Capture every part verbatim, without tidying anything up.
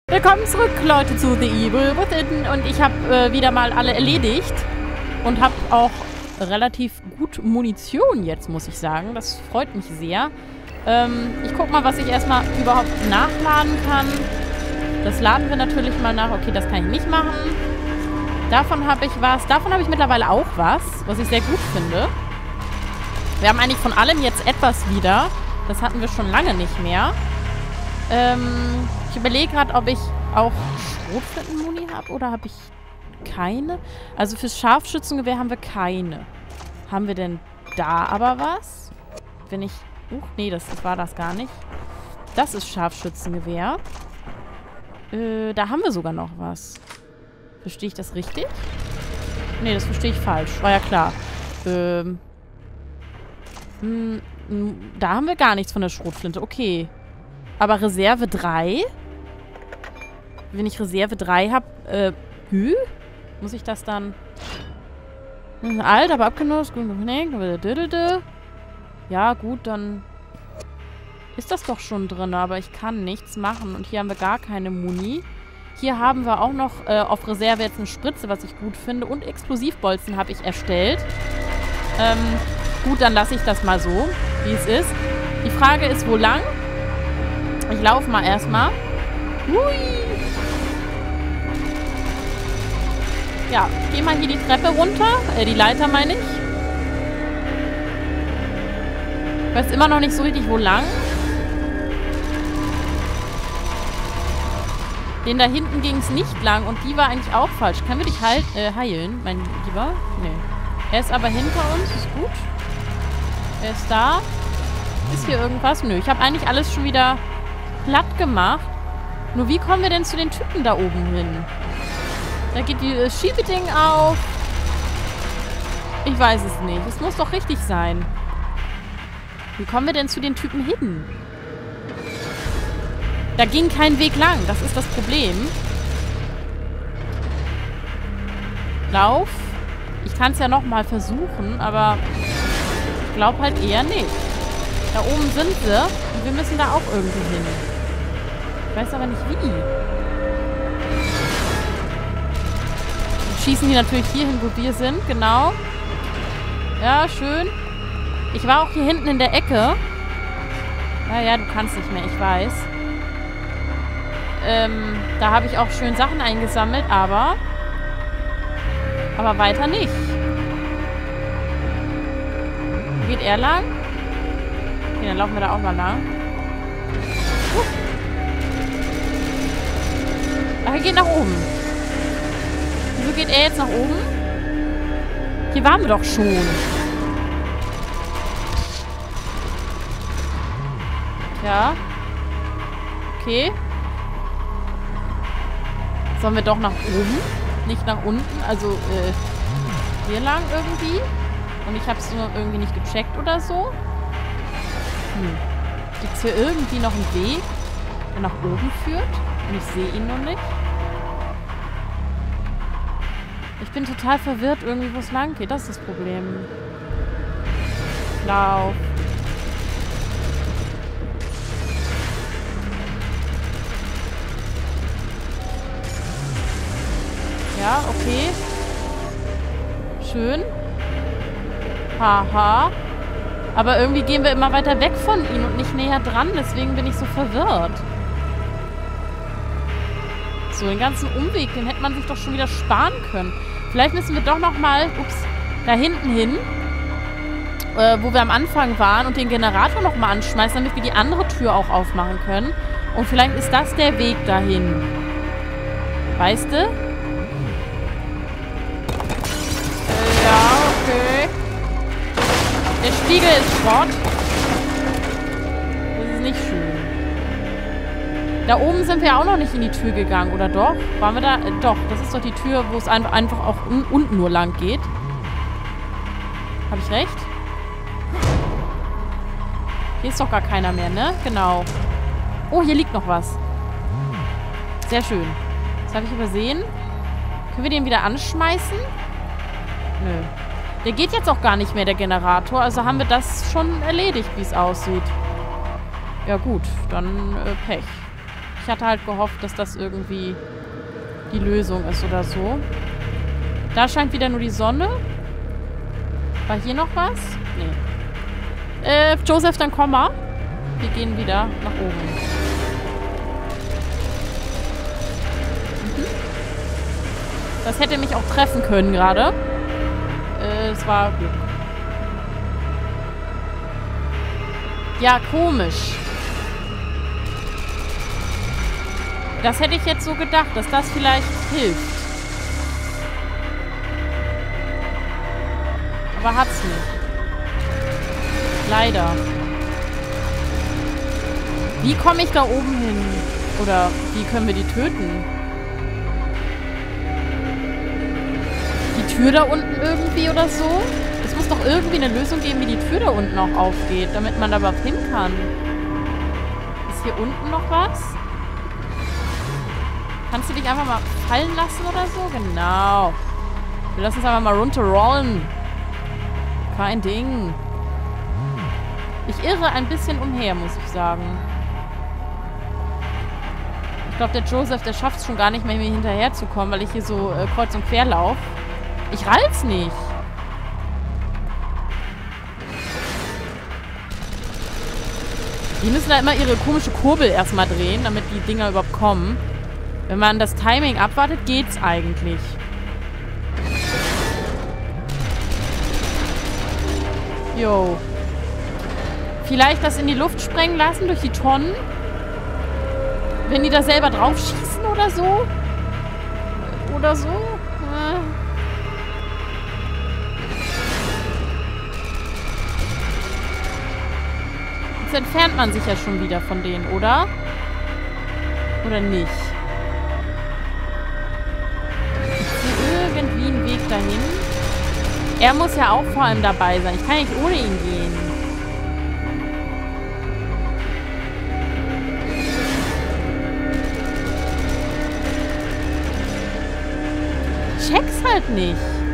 Willkommen zurück, Leute, zu The Evil Within. Und ich habe äh, wieder mal alle erledigt. Und habe auch relativ gut Munition jetzt, muss ich sagen. Das freut mich sehr. Ähm, ich gucke mal, was ich erstmal überhaupt nachladen kann. Das laden wir natürlich mal nach. Okay, das kann ich nicht machen. Davon habe ich was. Davon habe ich mittlerweile auch was, was ich sehr gut finde. Wir haben eigentlich von allem jetzt etwas wieder. Das hatten wir schon lange nicht mehr. Ähm, ich überlege gerade, ob ich auch Schrotflinten-Muni habe oder habe ich keine? Also fürs Scharfschützengewehr haben wir keine. Haben wir denn da aber was? Wenn ich... Uh, nee, das, das war das gar nicht. Das ist Scharfschützengewehr. Äh, da haben wir sogar noch was. Verstehe ich das richtig? Nee, das verstehe ich falsch. War ja klar. Ähm... Mh, mh, da haben wir gar nichts von der Schrotflinte. Okay. Aber Reserve drei? Wenn ich Reserve drei habe, äh, hü? Muss ich das dann... Alt, aber abgenutzt. Ja, gut, dann... Ist das doch schon drin, aber ich kann nichts machen. Und hier haben wir gar keine Muni. Hier haben wir auch noch äh, auf Reserve jetzt eine Spritze, was ich gut finde. Und Explosivbolzen habe ich erstellt. Ähm, gut, dann lasse ich das mal so, wie es ist. Die Frage ist, wo lang? Ich laufe mal erstmal. Hui. Ja, ich gehe mal hier die Treppe runter. Äh, die Leiter meine ich. Ich weiß immer noch nicht so richtig, wo lang. Den da hinten ging es nicht lang und die war eigentlich auch falsch. Können wir dich halt, äh, heilen, mein Lieber? Nee. Er ist aber hinter uns, ist gut. Er ist da. Ist hier irgendwas? Nö, ich habe eigentlich alles schon wieder platt gemacht. Nur wie kommen wir denn zu den Typen da oben hin? Da geht die äh, Schiebeding auf. Ich weiß es nicht. Es muss doch richtig sein. Wie kommen wir denn zu den Typen hin? Da ging kein Weg lang. Das ist das Problem. Lauf. Ich kann es ja nochmal versuchen, aber ich glaube halt eher nicht. Da oben sind sie und wir müssen da auch irgendwie hin. Ich weiß aber nicht wie. Wir schießen die natürlich hier hin, wo wir sind. Genau. Ja, schön. Ich war auch hier hinten in der Ecke. Ja, ja, du kannst nicht mehr, ich weiß. Ähm, da habe ich auch schön Sachen eingesammelt, aber... Aber weiter nicht. Wo geht er lang? Okay, dann laufen wir da auch mal lang. Uh. Ach, er geht nach oben. Wieso geht er jetzt nach oben? Hier waren wir doch schon. Ja. Okay. Sollen wir doch nach oben? Nicht nach unten? Also, äh, hier lang irgendwie? Und ich habe es nur irgendwie nicht gecheckt oder so? Hm. Gibt es hier irgendwie noch einen Weg, der nach oben führt? Und ich sehe ihn noch nicht. Ich bin total verwirrt irgendwie, wo es lang geht. Das ist das Problem. Lauf. Ja, okay. Schön. Haha. Aber irgendwie gehen wir immer weiter weg von ihm und nicht näher dran. Deswegen bin ich so verwirrt. So, den ganzen Umweg, den hätte man sich doch schon wieder sparen können. Vielleicht müssen wir doch nochmal, ups, da hinten hin, äh, wo wir am Anfang waren und den Generator nochmal anschmeißen, damit wir die andere Tür auch aufmachen können. Und vielleicht ist das der Weg dahin. Weißt du? Ja, okay. Der Spiegel ist Schrott. Das ist nicht schön. Da oben sind wir auch noch nicht in die Tür gegangen, oder doch? Waren wir da? Äh, doch, das ist doch die Tür, wo es ein einfach auch un unten nur lang geht. Habe ich recht? Hier ist doch gar keiner mehr, ne? Genau. Oh, hier liegt noch was. Sehr schön. Das habe ich übersehen. Können wir den wieder anschmeißen? Nö. Der geht jetzt auch gar nicht mehr, der Generator. Also haben wir das schon erledigt, wie es aussieht. Ja gut, dann äh, Pech. Ich hatte halt gehofft, dass das irgendwie die Lösung ist oder so. Da scheint wieder nur die Sonne. War hier noch was? Nee. Äh, Joseph, dann komm mal. Wir gehen wieder nach oben. Mhm. Das hätte mich auch treffen können gerade. Äh, es war Glück. Ja, komisch. Das hätte ich jetzt so gedacht, dass das vielleicht hilft. Aber hat's nicht. Leider. Wie komme ich da oben hin? Oder wie können wir die töten? Die Tür da unten irgendwie oder so? Es muss doch irgendwie eine Lösung geben, wie die Tür da unten auch aufgeht, damit man da überhaupt hin kann. Ist hier unten noch was? Kannst du dich einfach mal fallen lassen oder so? Genau. Wir lassen uns einfach mal runterrollen. Kein Ding. Ich irre ein bisschen umher, muss ich sagen. Ich glaube, der Joseph, der schafft es schon gar nicht mehr, mir hinterher zu kommen, weil ich hier so äh, kreuz und quer laufe. Ich rall's nicht. Die müssen da immer ihre komische Kurbel erstmal drehen, damit die Dinger überhaupt kommen. Wenn man das Timing abwartet, geht's eigentlich. Jo. Vielleicht das in die Luft sprengen lassen durch die Tonnen? Wenn die da selber drauf schießen oder so? Oder so? Äh. Jetzt entfernt man sich ja schon wieder von denen, oder? Oder nicht? Irgendwie einen Weg dahin. Er muss ja auch vor allem dabei sein. Ich kann nicht ohne ihn gehen. Ich check's halt nicht.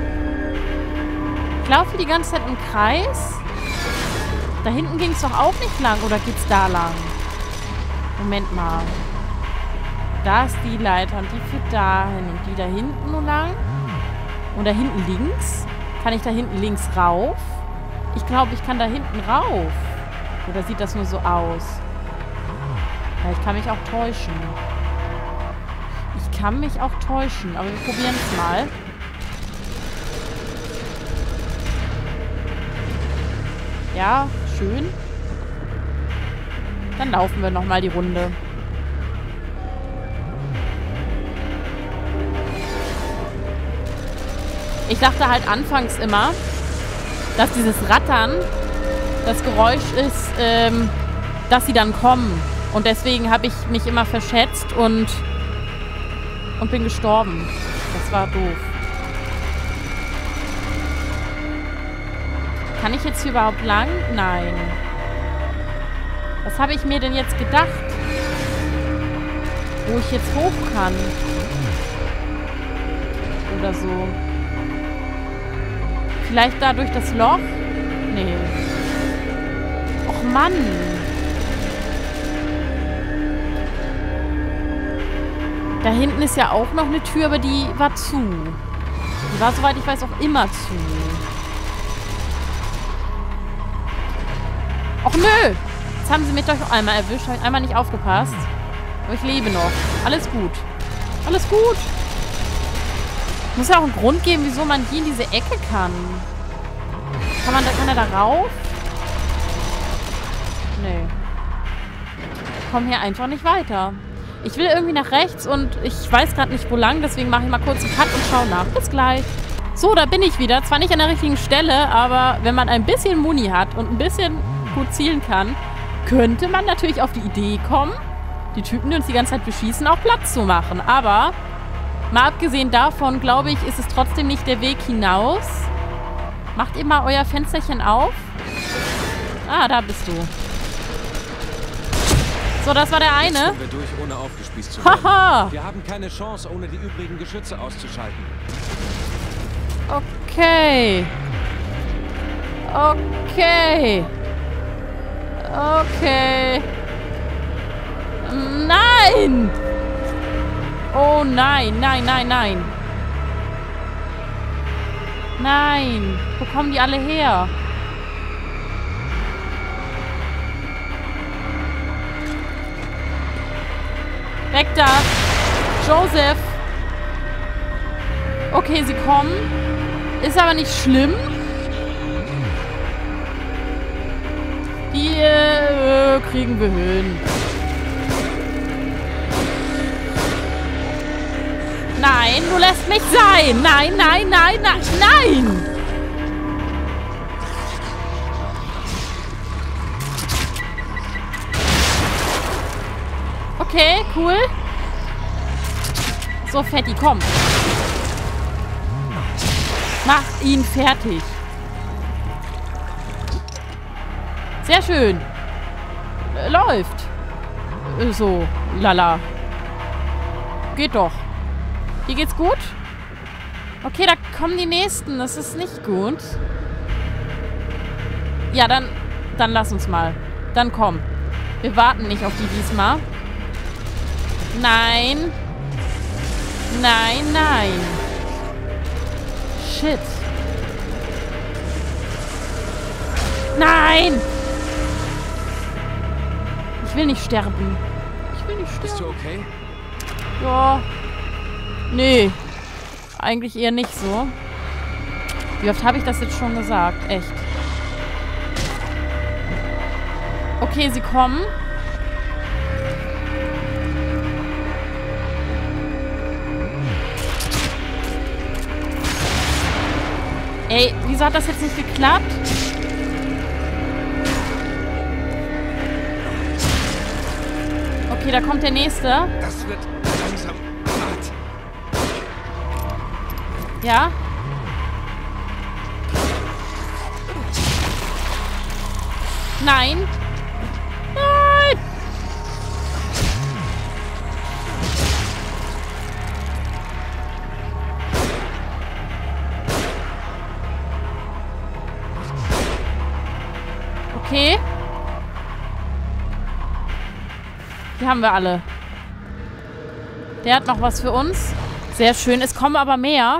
Ich laufe die ganze Zeit im Kreis. Da hinten ging's doch auch nicht lang. Oder geht's da lang? Moment mal. Da ist die Leiter und die führt dahin. Und die da hinten nur lang. Und da hinten links? Kann ich da hinten links rauf? Ich glaube, ich kann da hinten rauf. Oder sieht das nur so aus? Ja, ich kann mich auch täuschen. Ich kann mich auch täuschen. Aber wir probieren es mal. Ja, schön. Dann laufen wir nochmal die Runde. Ich dachte halt anfangs immer, dass dieses Rattern das Geräusch ist, ähm, dass sie dann kommen. Und deswegen habe ich mich immer verschätzt und, und bin gestorben. Das war doof. Kann ich jetzt hier überhaupt lang? Nein. Was habe ich mir denn jetzt gedacht? Wo ich jetzt hoch kann? Oder so. Vielleicht da durch das Loch? Nee. Och Mann. Da hinten ist ja auch noch eine Tür, aber die war zu. Die war, soweit ich weiß, auch immer zu. Och nö. Jetzt haben sie mich doch einmal erwischt. Habe ich einmal nicht aufgepasst. Aber ich lebe noch. Alles gut. Alles gut. Muss ja auch einen Grund geben, wieso man hier in diese Ecke kann. Kann man da, kann er da rauf? Nee. Ich komme hier einfach nicht weiter. Ich will irgendwie nach rechts und ich weiß gerade nicht, wo lang. Deswegen mache ich mal kurz einen Cut und schaue nach. Bis gleich. So, da bin ich wieder. Zwar nicht an der richtigen Stelle, aber wenn man ein bisschen Muni hat und ein bisschen gut zielen kann, könnte man natürlich auf die Idee kommen, die Typen, die uns die ganze Zeit beschießen, auch Platz zu machen. Aber mal abgesehen davon, glaube ich, ist es trotzdem nicht der Weg hinaus. Macht ihr mal euer Fensterchen auf. Ah, da bist du. So, das war der eine. Jetzt kommen wir durch, ohne aufgespießt zu werden. Haha. Wir haben keine Chance, ohne die übrigen Geschütze auszuschalten. Okay. Okay. Okay. Nein! Oh nein, nein, nein, nein. Nein. Wo kommen die alle her? Weg da! Joseph! Okay, sie kommen. Ist aber nicht schlimm. Die äh, kriegen wir hin. Nein, du lässt mich sein! Nein, nein, nein, nein, nein! Okay, cool. So, Fetti, komm. Mach ihn fertig. Sehr schön. Äh, läuft. Äh, so, lala. Geht doch. Hier geht's gut? Okay, da kommen die Nächsten. Das ist nicht gut. Ja, dann, dann lass uns mal. Dann komm. Wir warten nicht auf die diesmal. Nein. Nein, nein. Shit. Nein! Ich will nicht sterben. Ich will nicht sterben. Bist du okay? Ja. Nee. Eigentlich eher nicht so. Wie oft habe ich das jetzt schon gesagt? Echt. Okay, sie kommen. Ey, wieso hat das jetzt nicht geklappt? Okay, da kommt der nächste. Das wird langsam hart. Ja? Nein. Nein! Okay. Die haben wir alle. Der hat noch was für uns. Sehr schön. Es kommen aber mehr.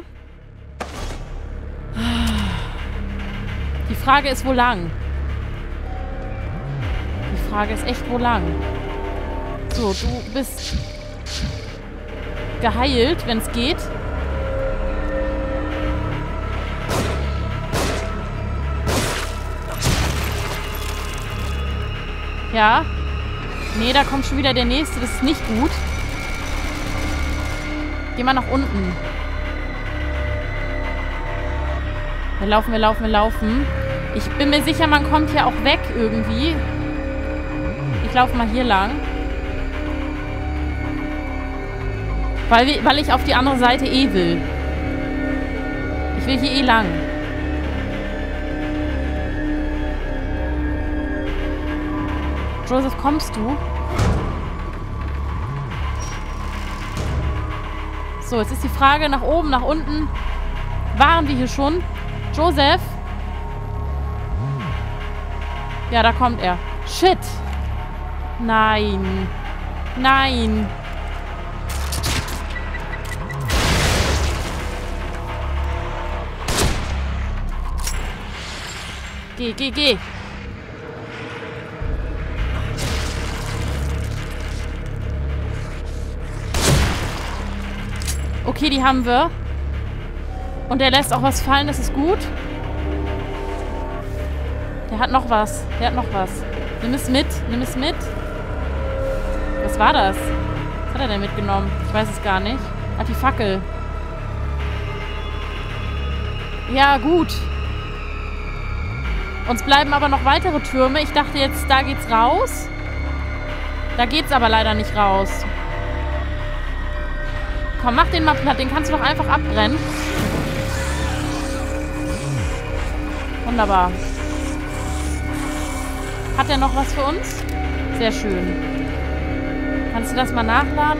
Die Frage ist, wo lang? Die Frage ist echt, wo lang? So, du bist geheilt, wenn es geht. Ja. Nee, da kommt schon wieder der nächste. Das ist nicht gut. Geh mal nach unten. Wir laufen, wir laufen, wir laufen. Ich bin mir sicher, man kommt hier auch weg irgendwie. Ich laufe mal hier lang. Weil, wir, weil ich auf die andere Seite eh will. Ich will hier eh lang. Joseph, kommst du? So, jetzt ist die Frage nach oben, nach unten. Waren wir hier schon? Joseph? Ja, da kommt er. Shit. Nein. Nein. Geh, geh, geh. Okay, die haben wir. Und der lässt auch was fallen, das ist gut. Der hat noch was. Der hat noch was. Nimm es mit. Nimm es mit. Was war das? Was hat er denn mitgenommen? Ich weiß es gar nicht. Hat die Fackel. Ja, gut. Uns bleiben aber noch weitere Türme. Ich dachte jetzt, da geht's raus. Da geht's aber leider nicht raus. Komm, mach den mal platt. Den kannst du doch einfach abbrennen. Wunderbar. Hat er noch was für uns? Sehr schön. Kannst du das mal nachladen?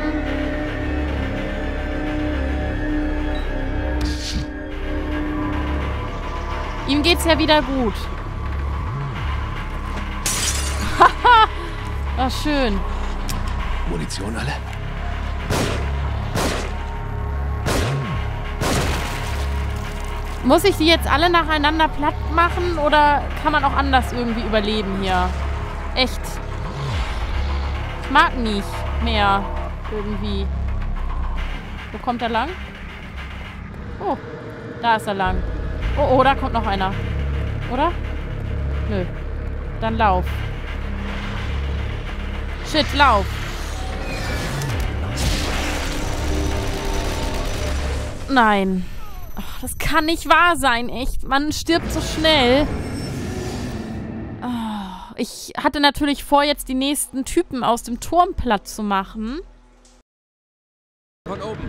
Ihm geht's ja wieder gut. Haha. Ach, schön. Munition alle? Muss ich die jetzt alle nacheinander platt machen oder kann man auch anders irgendwie überleben hier? Echt. Ich mag nicht mehr irgendwie. Wo kommt er lang? Oh, da ist er lang. Oh, oh, da kommt noch einer. Oder? Nö. Dann lauf. Shit, lauf. Nein. Ach, das kann nicht wahr sein, echt. Man stirbt so schnell. Oh, ich hatte natürlich vor, jetzt die nächsten Typen aus dem Turm platt zu machen. Von oben.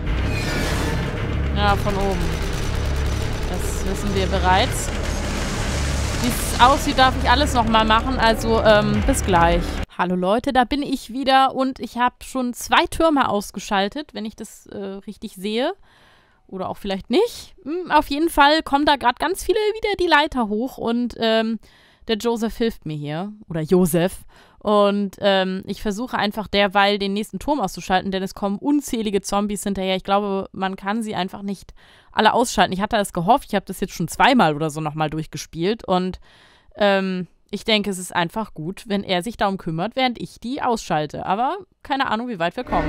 Ja, von oben. Das wissen wir bereits. Wie es aussieht, darf ich alles nochmal machen. Also, ähm, bis gleich. Hallo Leute, da bin ich wieder und ich habe schon zwei Türme ausgeschaltet, wenn ich das äh, richtig sehe. Oder auch vielleicht nicht. Hm, auf jeden Fall kommen da gerade ganz viele wieder die Leiter hoch und ähm, der Joseph hilft mir hier. Oder Joseph. Und ähm, ich versuche einfach derweil den nächsten Turm auszuschalten, denn es kommen unzählige Zombies hinterher. Ich glaube, man kann sie einfach nicht alle ausschalten. Ich hatte das gehofft. Ich habe das jetzt schon zweimal oder so nochmal durchgespielt. Und ähm, ich denke, es ist einfach gut, wenn er sich darum kümmert, während ich die ausschalte. Aber keine Ahnung, wie weit wir kommen.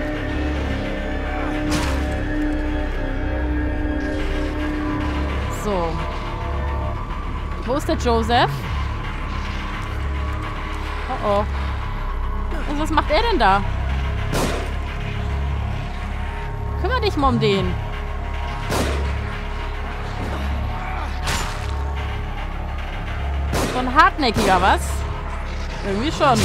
So. Wo ist der Joseph? Oh oh. Und was macht er denn da? Kümmere dich mal um den. So ein hartnäckiger, was? Irgendwie schon.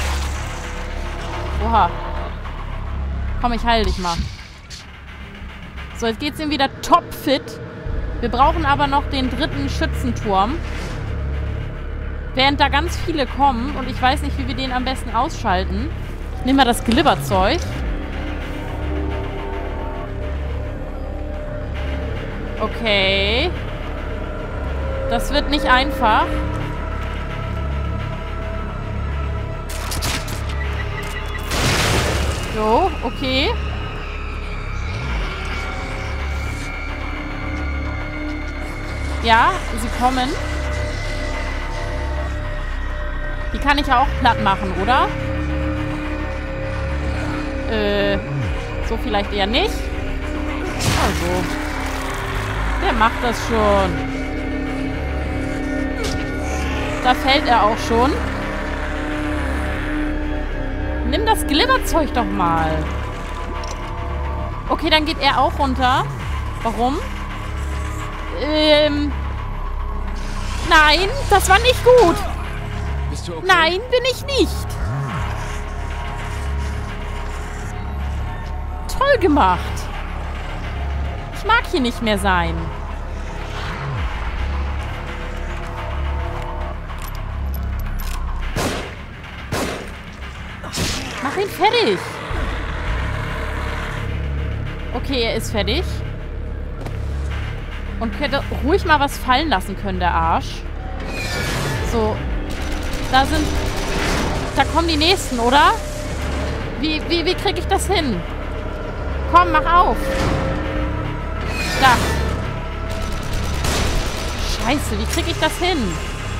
Oha. Komm, ich heile dich mal. So, jetzt geht's ihm wieder topfit. Wir brauchen aber noch den dritten Schützenturm. Während da ganz viele kommen und ich weiß nicht, wie wir den am besten ausschalten. Ich nehme mal das Glibberzeug. Okay. Das wird nicht einfach. So, okay. Ja, sie kommen. Die kann ich ja auch platt machen, oder? Äh, so vielleicht eher nicht. Also. Der macht das schon. Da fällt er auch schon. Nimm das Glibberzeug doch mal. Okay, dann geht er auch runter. Warum? Ähm. Nein, das war nicht gut. Bist du okay? Nein, bin ich nicht. Toll gemacht. Ich mag hier nicht mehr sein. Mach ihn fertig. Okay, er ist fertig. Und hätte ruhig mal was fallen lassen können, der Arsch. So. Da sind... Da kommen die nächsten, oder? Wie, wie, wie kriege ich das hin? Komm, mach auf. Da. Scheiße, wie kriege ich das hin?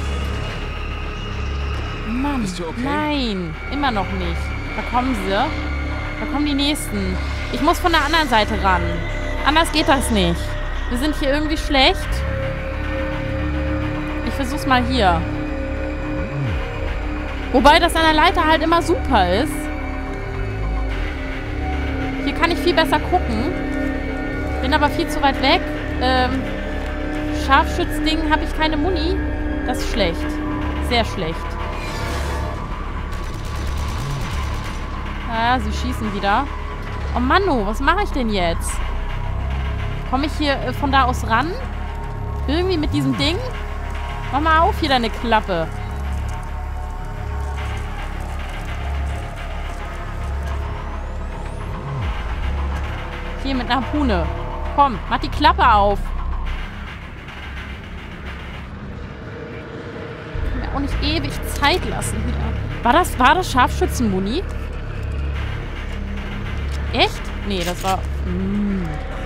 Mann, Bist du okay? Nein, immer noch nicht. Da kommen sie. Da kommen die nächsten. Ich muss von der anderen Seite ran. Anders geht das nicht. Wir sind hier irgendwie schlecht. Ich versuch's mal hier. Wobei das an der Leiter halt immer super ist. Hier kann ich viel besser gucken. Bin aber viel zu weit weg. Ähm, Scharfschützding habe ich keine Muni. Das ist schlecht. Sehr schlecht. Ja, sie schießen wieder. Oh Mann, was mache ich denn jetzt? Komme ich hier äh, von da aus ran? Irgendwie mit diesem Ding? Mach mal auf hier deine Klappe. Hier mit einer Harpune. Komm, mach die Klappe auf. Ich kann mir auch nicht ewig Zeit lassen hier. War das, war das Scharfschützenmuni? Echt? Nee, das war... Mm.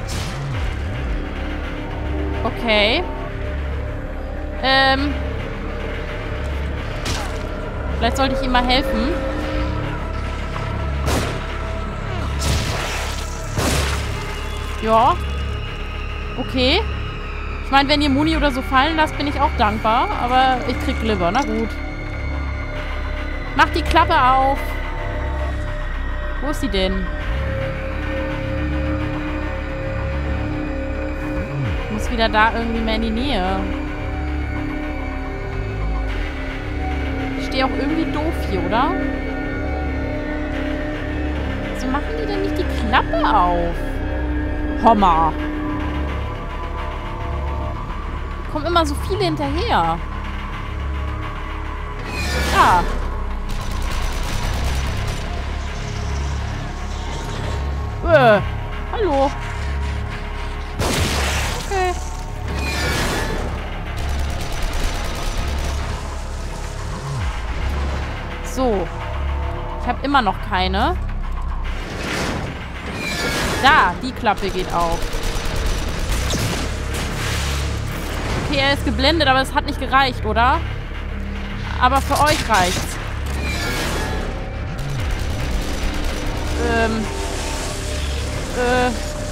Okay. Ähm... Vielleicht sollte ich ihm mal helfen. Ja. Okay. Ich meine, wenn ihr Muni oder so fallen lasst, bin ich auch dankbar. Aber ich krieg Liver. Na gut. Mach die Klappe auf. Wo ist sie denn? Ich muss wieder da irgendwie mehr in die Nähe. Ich stehe auch irgendwie doof hier, oder? Wieso machen die denn nicht die Klappe auf? Hommer. Kommen immer so viele hinterher. Ah. Äh, hallo. Okay. So. Ich habe immer noch keine. Da, die Klappe geht auf. Okay, er ist geblendet, aber es hat nicht gereicht, oder? Aber für euch reicht's. Ähm. Äh.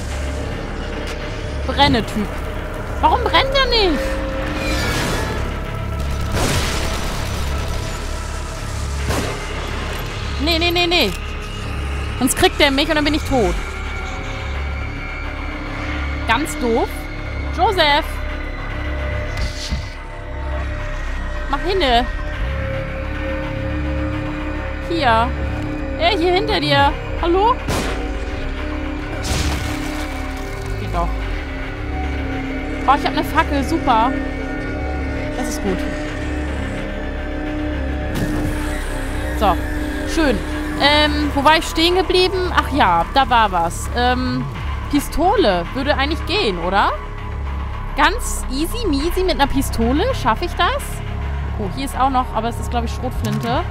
Brenne-Typ. Warum brennt er nicht? Nee, nee, nee, nee. Sonst kriegt er mich und dann bin ich tot. Ganz doof. Joseph. Mach hinne. Hier. Ey, hier hinter dir. Hallo? Geht doch. Oh, ich habe eine Fackel. Super. Das ist gut. So. Schön. Ähm, wo war ich stehen geblieben? Ach ja, da war was. Ähm, Pistole würde eigentlich gehen, oder? Ganz easy, measy mit einer Pistole. Schaffe ich das? Oh, hier ist auch noch, aber es ist, glaube ich, Schrotflinte.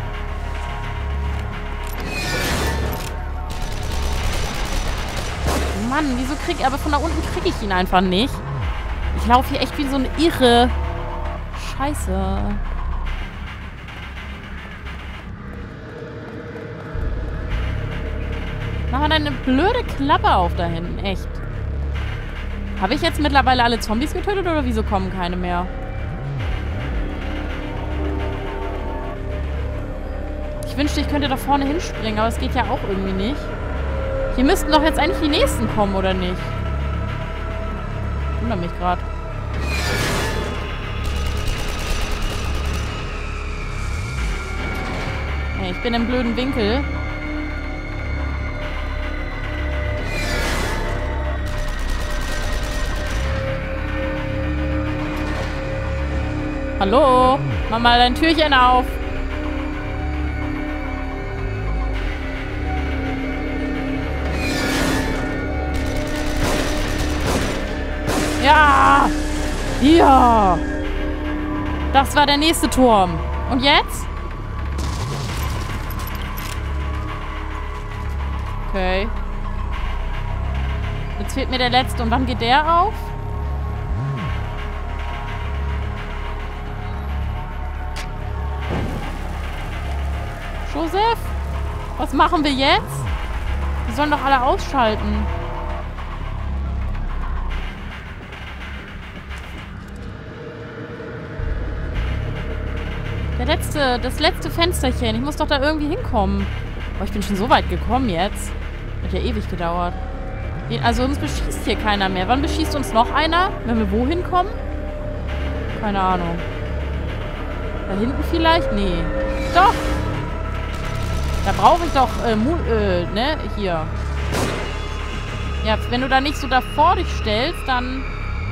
Mann, wieso krieg ich... Aber von da unten kriege ich ihn einfach nicht. Ich laufe hier echt wie so eine Irre. Scheiße. Mach mal deine blöde Klappe auf da hinten, echt. Habe ich jetzt mittlerweile alle Zombies getötet oder wieso kommen keine mehr? Ich wünschte, ich könnte da vorne hinspringen, aber es geht ja auch irgendwie nicht. Hier müssten doch jetzt eigentlich die nächsten kommen, oder nicht? Ich wundere mich gerade. Hey, ich bin im blöden Winkel. Hallo? Mach mal dein Türchen auf. Ja! Ja! Das war der nächste Turm. Und jetzt? Okay. Jetzt fehlt mir der letzte. Und wann geht der auf? Joseph? Was machen wir jetzt? Die sollen doch alle ausschalten. Der letzte, das letzte Fensterchen. Ich muss doch da irgendwie hinkommen. Oh, ich bin schon so weit gekommen jetzt. Hat ja ewig gedauert. Also uns beschießt hier keiner mehr. Wann beschießt uns noch einer? Wenn wir wohin kommen? Keine Ahnung. Da hinten vielleicht? Nee. Doch! Da brauche ich doch, äh, Mu äh, ne? Hier. Ja, wenn du da nicht so davor dich stellst, dann...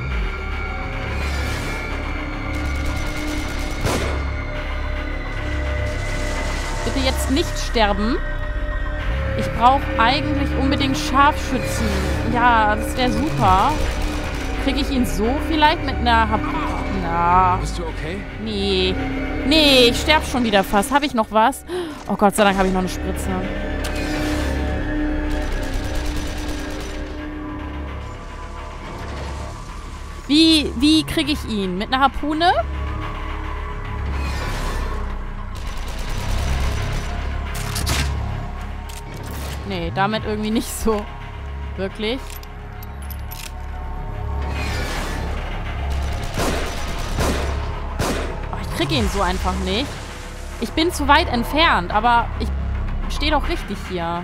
Bitte jetzt nicht sterben. Ich brauche eigentlich unbedingt Scharfschützen. Ja, das wäre super. Kriege ich ihn so vielleicht mit einer... Hab Na. Bist du okay? Nee. Nee, ich sterbe schon wieder fast. Habe ich noch was? Oh Gott sei Dank habe ich noch eine Spritze. Wie, wie kriege ich ihn? Mit einer Harpune? Nee, damit irgendwie nicht so. Wirklich. Oh, ich kriege ihn so einfach nicht. Ich bin zu weit entfernt, aber ich stehe doch richtig hier.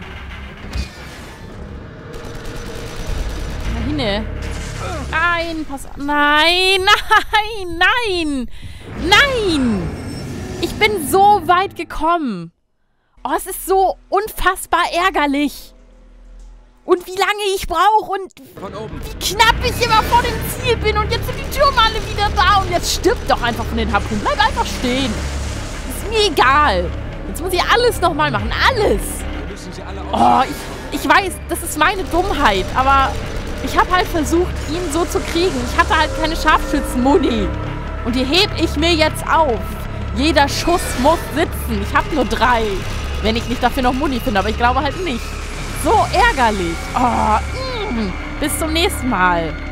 Na hinne. Nein, pass auf. Nein, nein, nein. Nein. Ich bin so weit gekommen. Oh, es ist so unfassbar ärgerlich. Und wie lange ich brauche und wie knapp ich immer vor dem Ziel bin. Und jetzt sind die Türme alle wieder da. Und jetzt stirbt doch einfach von den Harpunen. Bleib einfach stehen. Ist mir egal. Jetzt muss ich alles nochmal machen. Alles. Oh, ich, ich weiß, das ist meine Dummheit. Aber ich habe halt versucht, ihn so zu kriegen. Ich hatte halt keine Scharfschützen-Muni. Und die heb ich mir jetzt auf. Jeder Schuss muss sitzen. Ich habe nur drei. Wenn ich nicht dafür noch Muni finde. Aber ich glaube halt nicht. So ärgerlich. Oh, mm. Bis zum nächsten Mal.